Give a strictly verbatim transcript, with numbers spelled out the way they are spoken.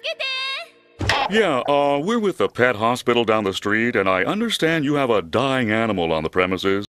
Yeah, uh, we're with the pet hospital down the street, and I understand you have a dying animal on the premises.